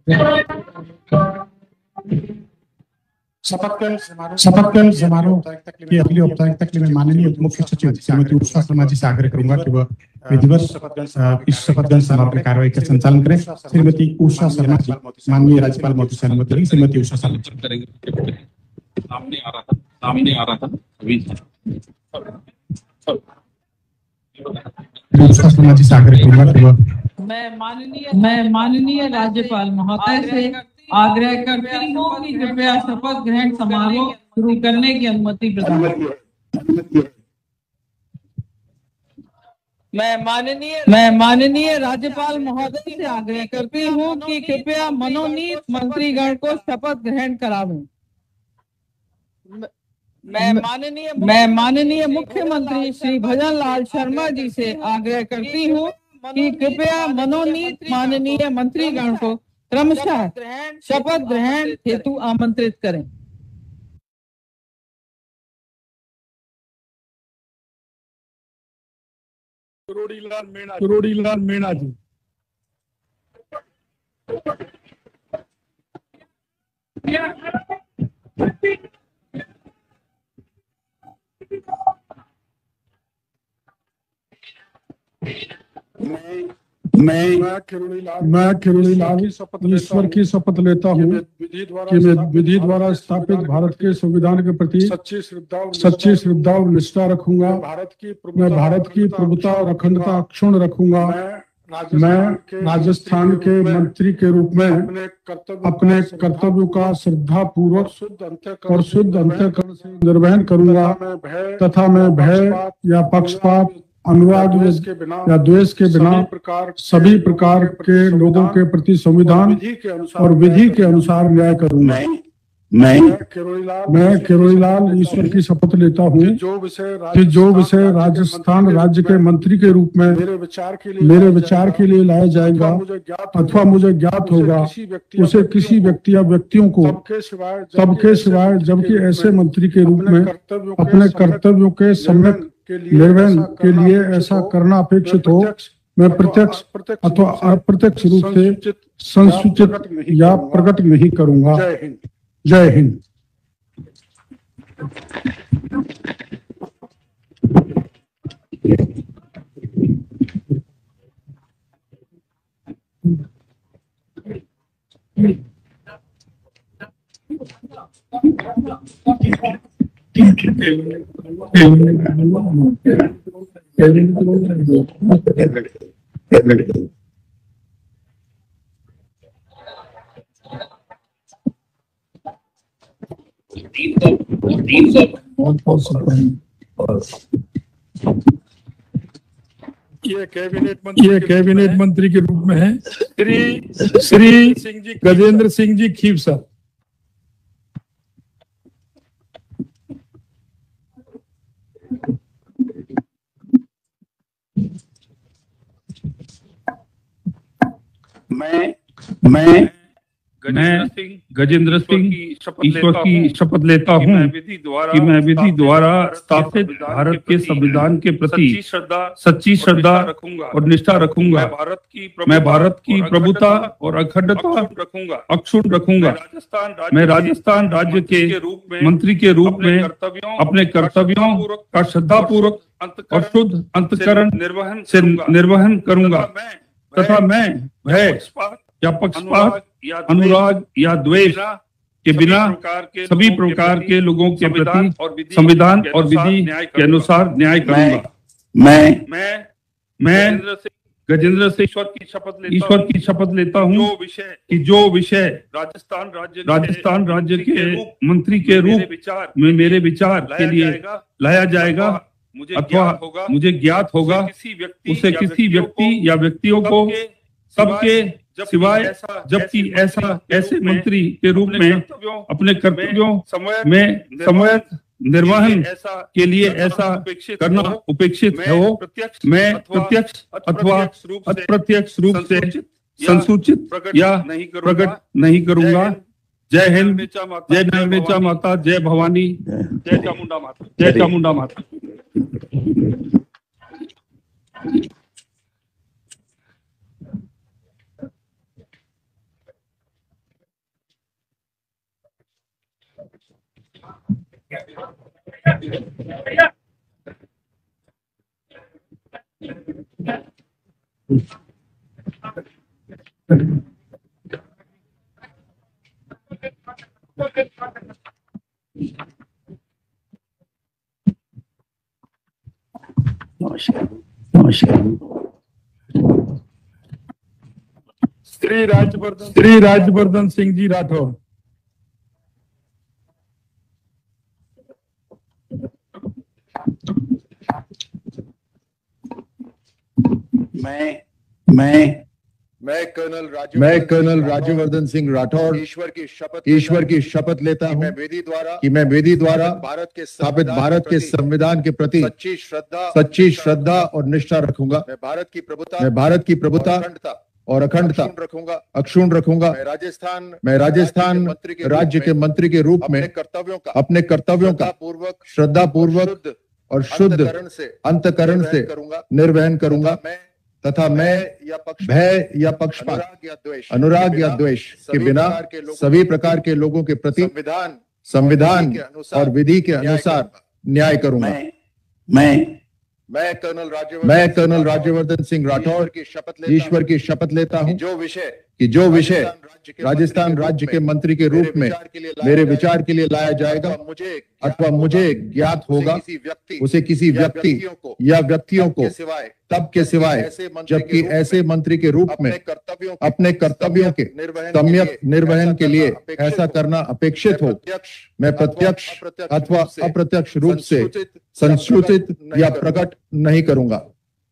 शपथ ग्रहण समारोह की अगली औपचारिकता के लिए मैं माननीय मुख्य सचिव श्रीमती उषा शर्मा जी से आग्रह करूंगा कि वह विधिवत इस शपथ ग्रहण समारोह की कार्रवाई का संचालन करें। श्रीमती उषा शर्मा जी, माननीय राज्यपाल महोदय से अनुमति लेंगे। श्रीमती उषा शर्मा सामने आ रहा था उषा शर्मा जी से आग्रह करूंगा कि वह मैं माननीय राज्यपाल महोदय से आग्रह करती हूँ कि कृपया शपथ ग्रहण समारोह शुरू करने की अनुमति प्रदान करें। मैं माननीय राज्यपाल महोदय से आग्रह करती हूँ कि कृपया मनोनीत मंत्रीगण को शपथ ग्रहण करावें। मैं माननीय मुख्यमंत्री श्री भजन लाल शर्मा जी से आग्रह करती हूँ कि कृपया मनोनीत माननीय मंत्रीगण को क्रमशः शपथ ग्रहण हेतु आमंत्रित करें। करोड़ीलाल मीणा जी। मैं किरोड़ीलाल ईश्वर की शपथ लेता हूँ कि मैं विधि द्वारा स्थापित भारत के संविधान के प्रति सच्ची श्रद्धा और निष्ठा रखूंगा। मैं भारत की प्रभुता और अखंडता अक्षुण्ण रखूंगा। मैं राजस्थान के मंत्री के रूप में अपने कर्तव्यों का श्रद्धा पूर्वक और शुद्ध अंतःकरण से निर्वहन करूंगा तथा मैं भय या पक्षपात, अनुराग या द्वेष के बिना सभी प्रकार के लोगों के प्रति संविधान और विधि के अनुसार न्याय करूंगा। मैं किरोड़ीलाल ईश्वर की शपथ लेता हूँ कि जो विषय राजस्थान राज्य के मंत्री के रूप में मेरे विचार के लिए लाया जाएगा अथवा मुझे ज्ञात होगा उसे किसी व्यक्ति या व्यक्तियों को सबके सिवाय जबकि ऐसे मंत्री के रूप में अपने कर्तव्यों के सम्यक निर्वहन के लिए ऐसा करना अपेक्षित हो, मैं प्रत्यक्ष अथवा अप्रत्यक्ष रूप से संसूचित या प्रकट नहीं करूंगा। जय हिंद। ये कैबिनेट मंत्री के रूप में है श्री गजेंद्र सिंह जी खीवसा। मैं गजेंद्र सिंह ईश्वर की शपथ लेता हूँ कि मैं विधि द्वारा स्थापित भारत के संविधान के प्रति सच्ची श्रद्धा और निष्ठा रखूंगा। मैं भारत की प्रभुता और अखंडता अक्षुण्ण रखूंगा। मैं राजस्थान राज्य के मंत्री के रूप में अपने कर्तव्यों का श्रद्धापूर्वक और शुद्ध अंतःकरण से निर्वहन करूंगा तथा मैं भय या पक्षपात, अनुराग या द्वेष के बिना सभी प्रकार के लोगों के प्रति संविधान और विधि के अनुसार न्याय करूंगा। मैं गजेंद्र सिंह ईश्वर की शपथ लेता हूँ कि जो विषय राजस्थान राज्य के मंत्री के रूप में मेरे विचार के लिए लाया जाएगा अथवा मुझे ज्ञात होगा उसे किसी व्यक्ति या व्यक्तियों को सबके सिवाय जबकि ऐसे मंत्री के रूप में अपने कर्तव्यों में समयक निर्वहन के लिए ऐसा करना उपेक्षित हो, मैं प्रत्यक्ष अथवा अप्रत्यक्ष रूप से संसूचित या प्रकट नहीं करूंगा। जय हिंद, जय नैमिषा माता, जय भवानी, जय चामुंडा माता, जय चामुंडा माता। श्री राजवर्धन सिंह जी राठौर। मैं कर्नल राज्यवर्धन सिंह राठौर ईश्वर की शपथ लेता हूं कि मैं विधि द्वारा स्थापित भारत के संविधान के प्रति सच्ची श्रद्धा और निष्ठा रखूंगा। मैं भारत की प्रभुता और अखंडता अक्षुण्ण रखूंगा। मैं राजस्थान राज्य के मंत्री के रूप में अपने कर्तव्यों का श्रद्धा पूर्वक और शुद्ध अंतःकरण से निर्वहन करूंगा तथा मैं भय या पक्षपात, अनुराग या द्वेष के बिना सभी प्रकार के लोगों के प्रति संविधान और विधि के अनुसार न्याय करूंगा। मैं कर्नल राज्यवर्धन सिंह राठौर ईश्वर की शपथ लेता हूं कि जो विषय राजस्थान राज्य के मंत्री के रूप में मेरे विचार के लिए लाया जाएगा अथवा मुझे ज्ञात होगा, उसे किसी व्यक्ति या व्यक्तियों को तब के सिवाय जबकि ऐसे मंत्री के रूप में अपने कर्तव्यों के सम्यक निर्वहन के लिए ऐसा करना अपेक्षित हो, मैं प्रत्यक्ष अथवा अप्रत्यक्ष रूप से संसूचित या प्रकट नहीं करूंगा।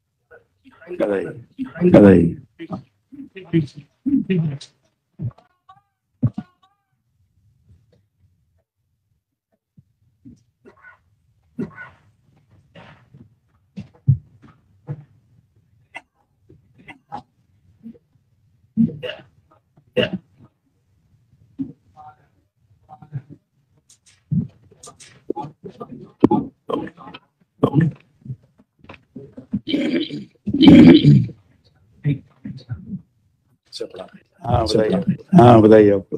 हाँ बताइए आपको।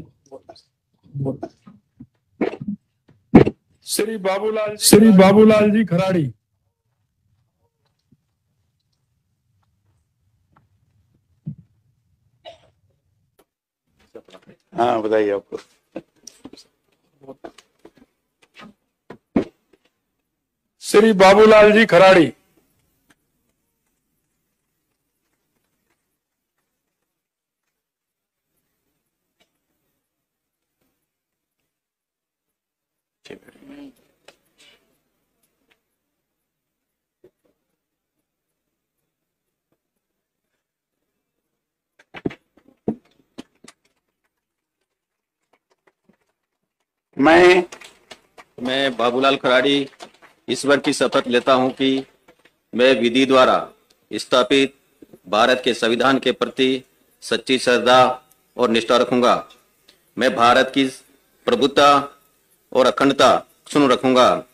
श्री बाबूलाल जी खराड़ी। हाँ बताइए आपको। श्री बाबूलाल जी खराड़ी। मैं बाबूलाल खराड़ी ईश्वर की शपथ लेता हूं कि मैं विधि द्वारा स्थापित भारत के संविधान के प्रति सच्ची श्रद्धा और निष्ठा रखूंगा। मैं भारत की प्रभुता और अखंडता अक्षुण्ण रखूंगा।